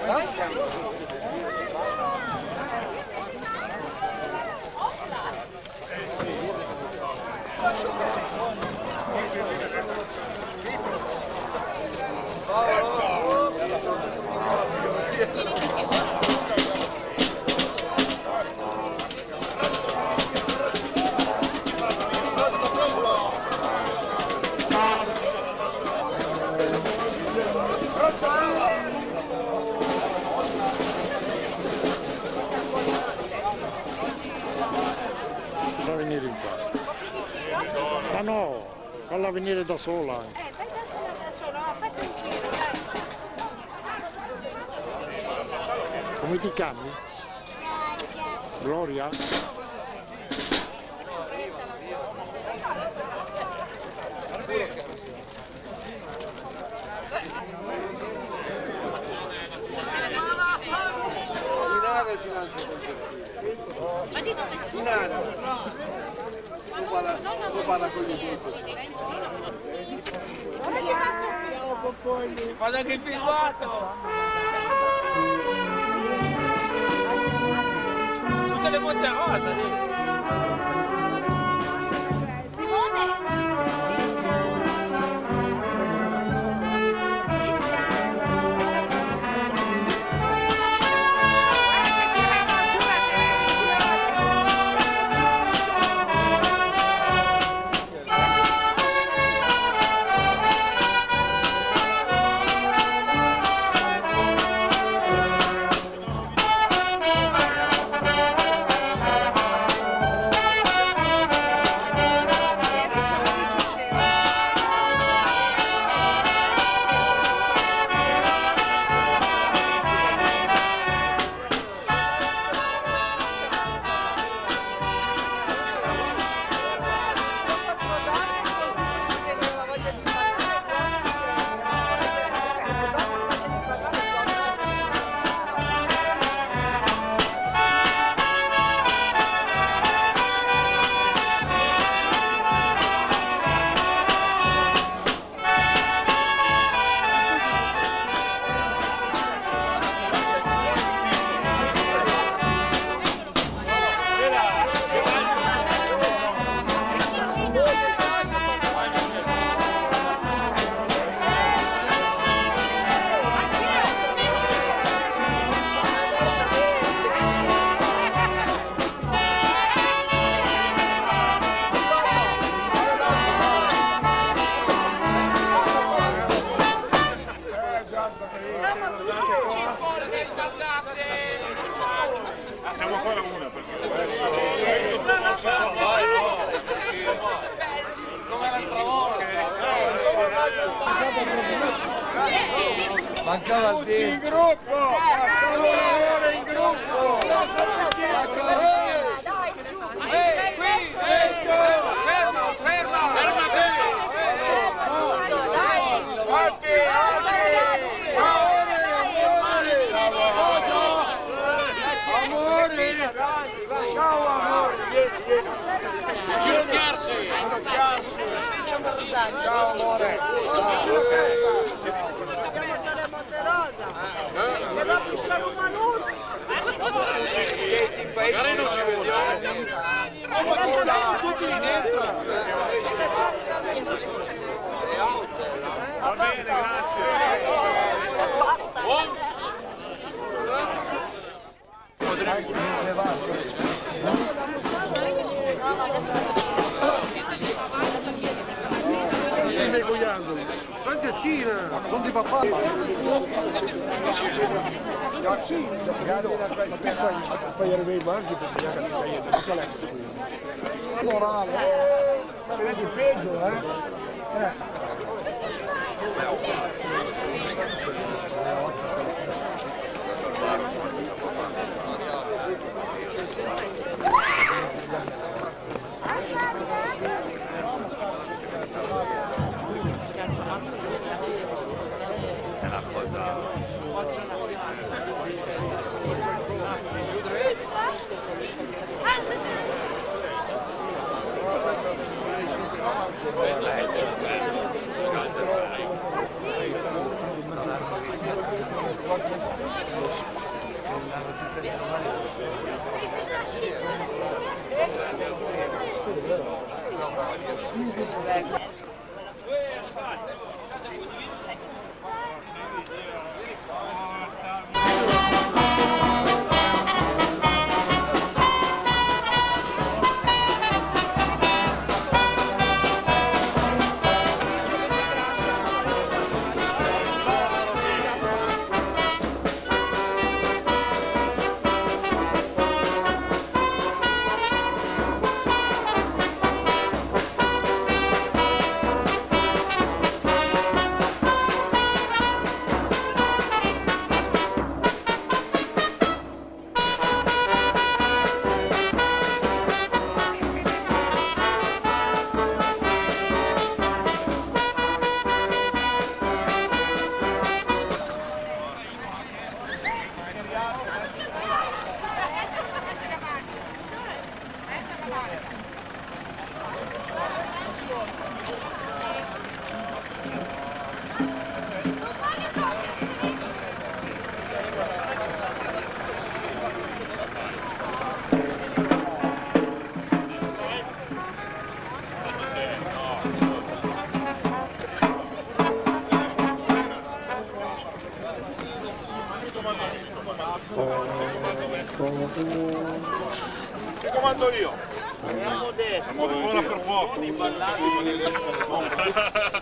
Venire in qua. Ma no, falla venire da sola. Fai da sola, fatti un giro, dai. Come ti chiami? Gloria? Inara si lancia con questo. Ma di dove sei? Inara. Tu parla con gli tutti. Vado anche il filmato! Tutte le monte rosa lì! Siamo ancora una perché mancava il tempo. In gruppo! Lavorare in gruppo! Ciao amore, vieni. Ginocchiarsi. Ciao amore. Andiamo a Monte Rosa. E dopo sono un manuto. Magari non ci vediamo. Tutti lì dentro. va bene, grazie. Francestina, non di papà. Fai arrivare i marchi per tirare la caglietta, tutta l'ex qui. Morale, ce n'è di peggio, Che comando io? Abbiamo detto. Ora per poco. Di ballare potete essere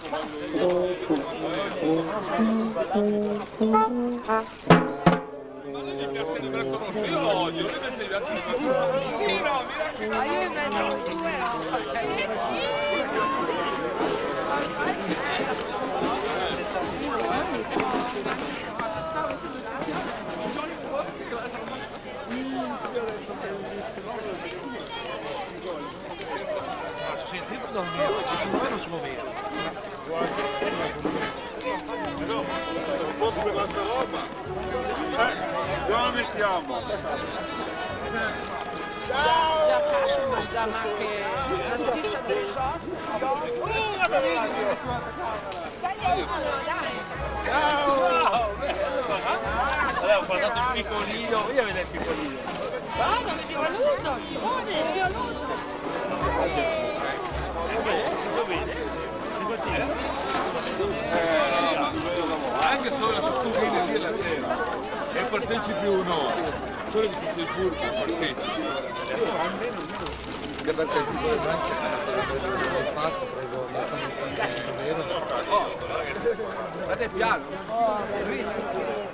Io lo odio, lui invece gli altri Ma io invece due no. sentito dormire, ci vuole non si muoveva. No, non posso per tanta roba. Dove la mettiamo? Già caso mangiamo anche la striscia del Allora ho guardato il piccolino, voglio vedere il piccolino. Guarda, mi è venuto! Simone, mi è venuto! Anche solo la sottolinea lì alla sera e partecipi un'ora. Solo che ci sei furbo, partecipi. Anche perché il tipo di danza è stato il passo, preso da Guardate piano.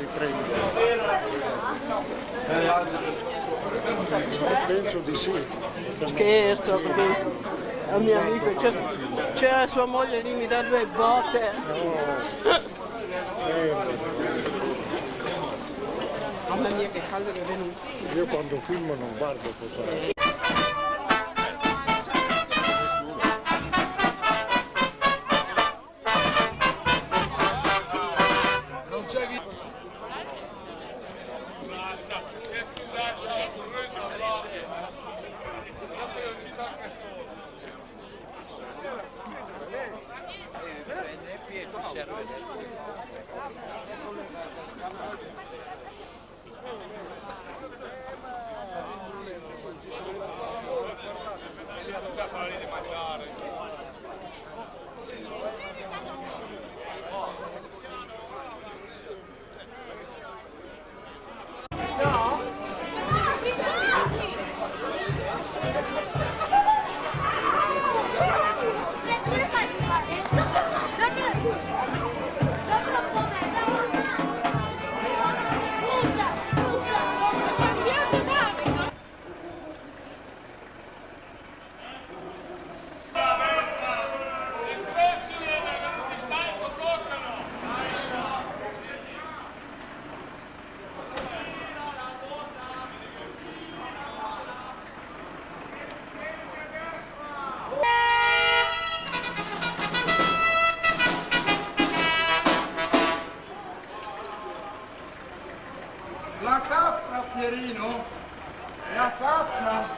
prende. Penso di sì. Scherzo, perché è un mio amico, c'è sua moglie lì, mi dà 2 botte. Mamma mia che caldo che è venuto. Io quando filmo non guardo cosa. La capra, Pierino! La capra!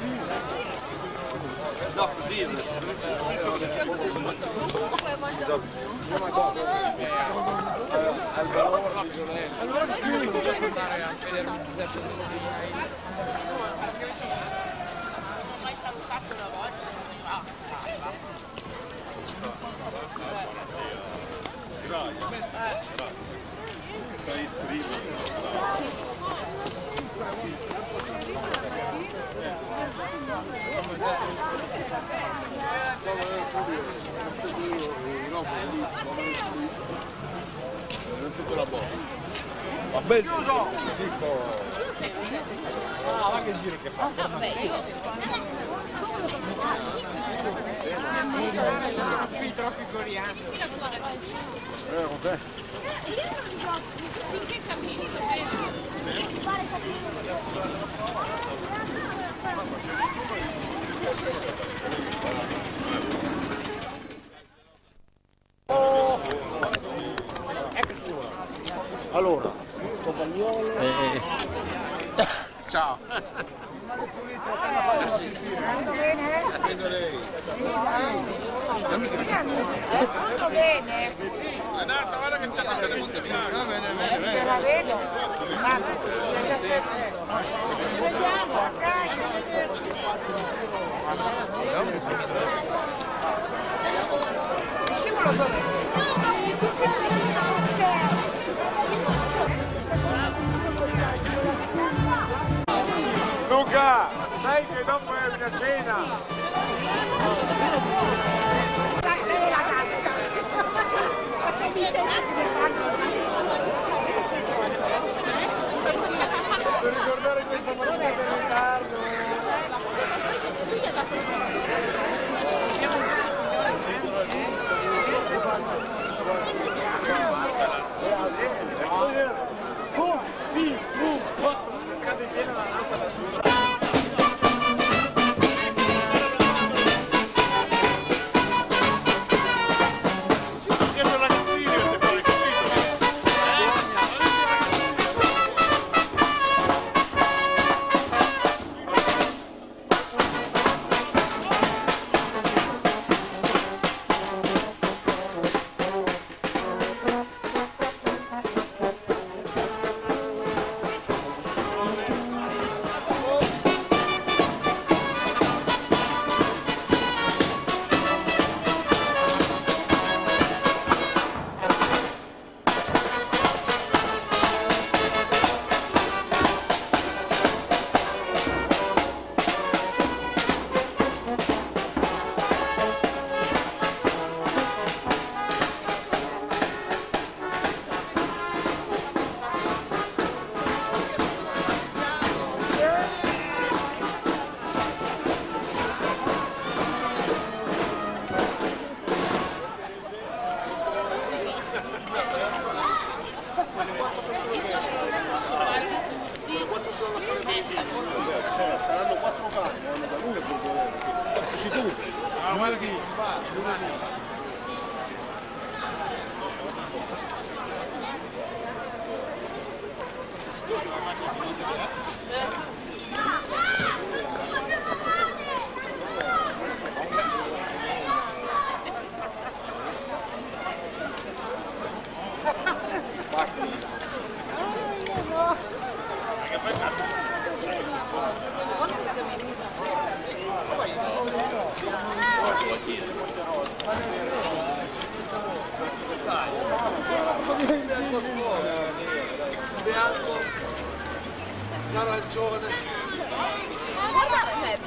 No, così stasera. Allora noi possiamo andare a vedere un deserto del mai salutato una volta. Va bene, dico. Ah, che giro che fa? troppi coriandoli. Vabbè. Finché cammini, va bene. Allora, tovagliolo. Ciao. Facendo lei. Tutto bene? Renata, guarda che c'è la Va bene, Te la vedo? Vediamo, scivolo dove? Luca, sai che dopo è una cena. Per ricordare questa partita in ritardo. Saranno 4 carri, da lunga perché sicuro. Ah, guarda che bianco, l'arancione. Guarda Pepsi.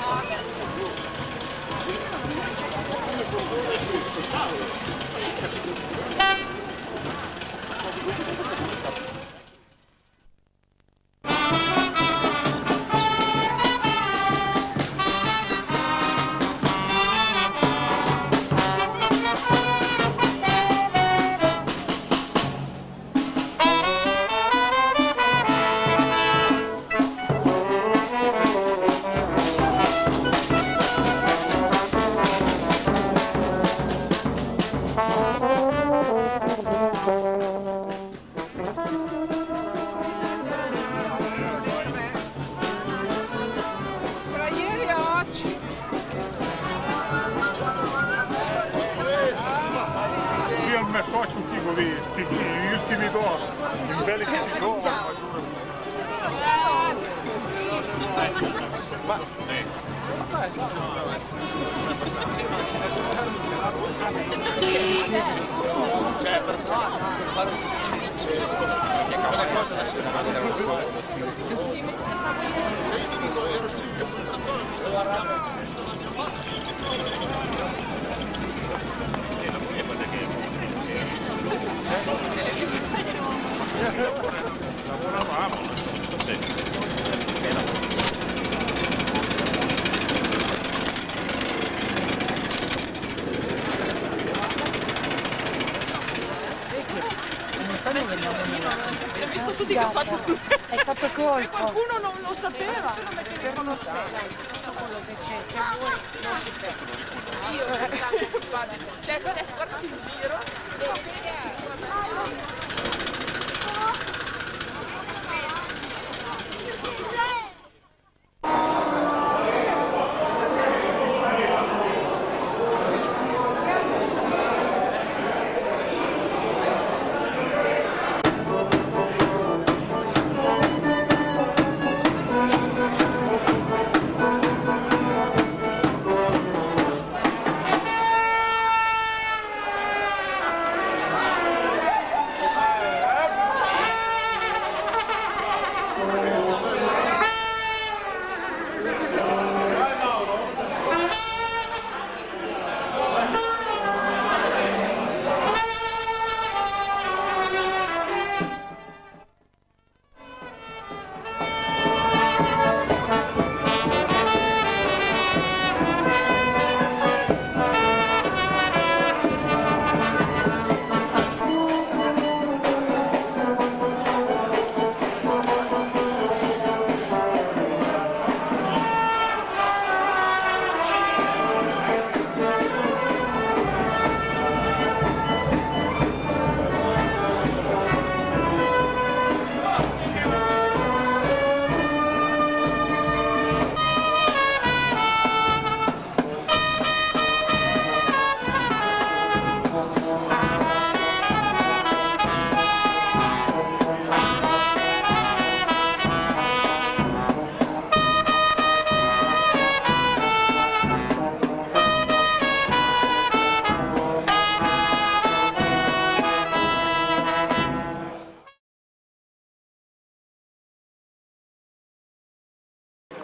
Tra ieri e oggi. Io mi associo un tipo di gli ultimi d'oro, in belli che d'oro. Cioè, per fare un quelle cose lasciano male da scuola. Io ti dico, ero su di lavoravamo, non so se Hai visto tutti che ho fatto tutto? Hai fatto colpo. Qualcuno non lo sapeva. Che conosceva. Quello che c'è, se vuoi non ti fermo. Io adesso guardati in giro e